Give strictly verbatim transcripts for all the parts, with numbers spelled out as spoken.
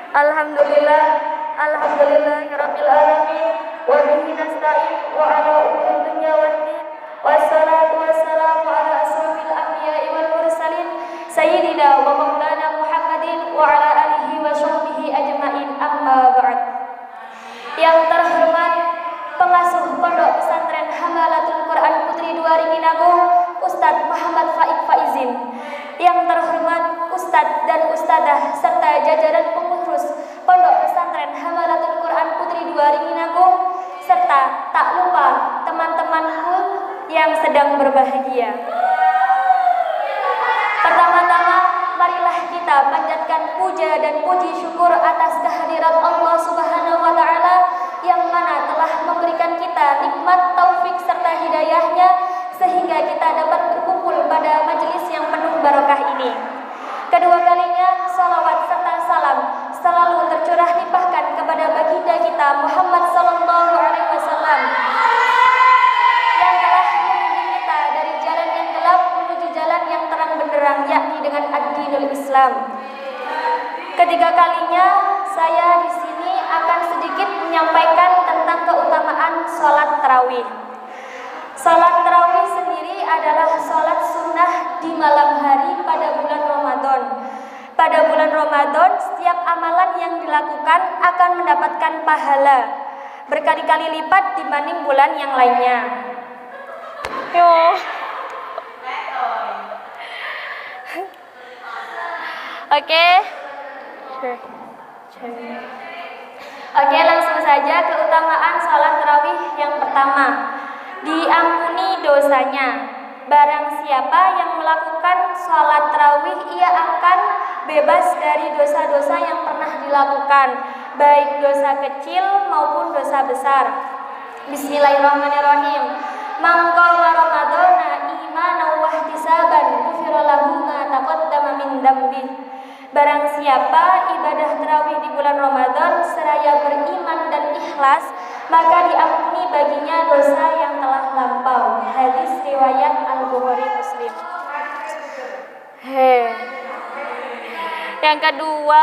Alhamdulillah, alhamdulillahirabbil alamin, wa bihi nasta'in wa ala umuri dunya waddin. Wassalatu wassalamu ala asrofil anbiya'i wal mursalin sayyidina wa maulana Muhammadin wa ala alihi wa sahbihi ajma'in. Amma ba'd. Yang terhormat pengasuh Pondok Pesantren Hamalatul Quran Putri Dua Ringinagung, Ustadz Muhammad Faik Faizin. Yang terhormat Ustadz dan Ustadzah serta jajaran pengurus Pondok Pesantren Hamalatul Quran Putri Dua Ringinagung, serta tak lupa teman-temanku yang sedang berbahagia. Pertama-tama, marilah kita panjatkan puja dan puji syukur atas kehadirat Allah Subhanahu wa Ta'ala yang mana telah memberikan kita nikmat taufik serta hidayahnya sehingga kita dapat berkumpul pada majelis yang penuh barokah ini. Kedua kalinya, salawat serta salam selalu tercurah limpahkan kepada baginda kita Muhammad sallallahu alaihi wasallam yang telah membimbing kita dari jalan yang gelap menuju jalan yang terang benderang, yakni dengan ad-dinul Islam. Ketiga kalinya, saya di sini akan sedikit menyampaikan tentang keutamaan sholat tarawih. Sholat tarawih sendiri adalah sholat sunnah di malam hari pada bulan Ramadan. Pada bulan Ramadan, setiap amalan yang dilakukan akan mendapatkan pahala berkali-kali lipat dibanding bulan yang lainnya. Yo. Oke. Oke, langsung saja keutamaan sholat tarawih yang pertama. Diampuni dosanya. Barang siapa yang melakukan sholat tarawih, ia akan bebas dari dosa-dosa yang pernah dilakukan, baik dosa kecil maupun dosa besar. Bismillahirrahmanirrahim. Man qama ramadhana imanan wa ihtisaban ghufira lahu ma taqaddama min dzambi. Barang siapa ibadah tarawih di bulan Ramadan seraya beriman dan ikhlas, maka diampuni baginya dosa yang telah lampau. Hadis riwayat Al-Bukhari Muslim. He. Yang kedua,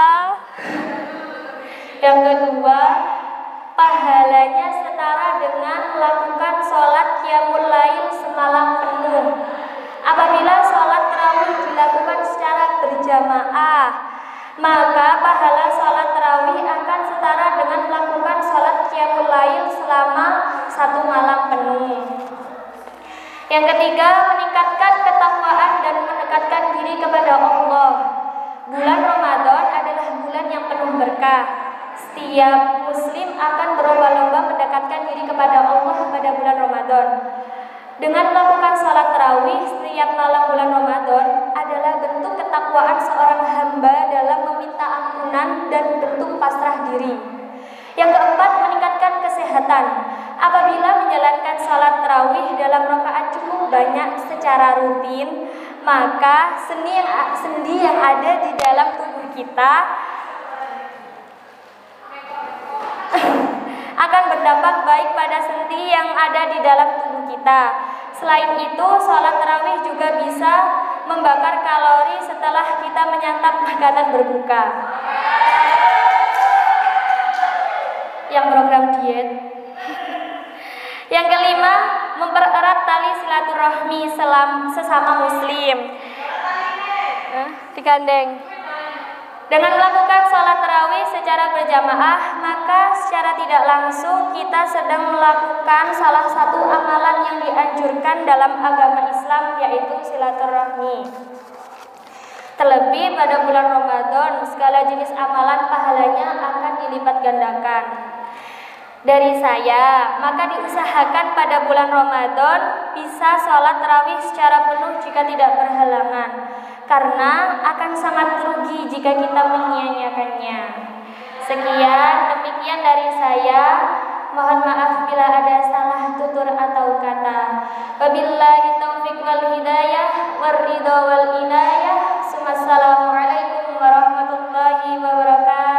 yang kedua, pahalanya setara dengan melakukan sholat qiyamul lail semalam penuh. Apabila sholat tarawih dilakukan secara berjamaah, maka pahala sholat tarawih akan setara dengan melakukan sholat qiyamul lail selama satu malam penuh. Yang ketiga, meningkatkan ketakwaan dan mendekatkan diri kepada Allah. Bulan Ramadan adalah bulan yang penuh berkah. Setiap muslim akan berlomba-lomba mendekatkan diri kepada Allah pada bulan Ramadan. Dengan melakukan sholat tarawih setiap malam bulan Ramadan adalah bentuk ketakwaan seorang hamba dalam meminta ampunan dan bentuk pasrah diri. Yang keempat, meningkatkan kesehatan. Apabila menjalankan sholat tarawih dalam rakaat cukup banyak secara rutin, maka sendi yang, sendi yang ada di dalam tubuh kita akan berdampak baik pada sendi yang ada di dalam tubuh kita. Selain itu, sholat tarawih juga bisa membakar kalori setelah kita menyantap makanan berbuka. Yang program diet. Yang kelima, mempererat tali silaturahmi selam sesama muslim. Eh, digandeng. Dengan melakukan sholat tarawih secara berjamaah, maka secara tidak langsung kita sedang melakukan salah satu amalan yang dianjurkan dalam agama Islam, yaitu silaturahmi. Terlebih pada bulan Ramadan, segala jenis amalan pahalanya akan dilipat gandakan. Dari saya, maka diusahakan pada bulan Ramadan bisa sholat tarawih secara penuh jika tidak berhalangan, karena akan sangat rugi jika kita menyia-nyiakannya. Sekian, demikian dari saya. Mohon maaf bila ada salah tutur atau kata. Wabillahi taufiq wal hidayah war ridha wal inayah. Assalamualaikum warahmatullahi wabarakatuh.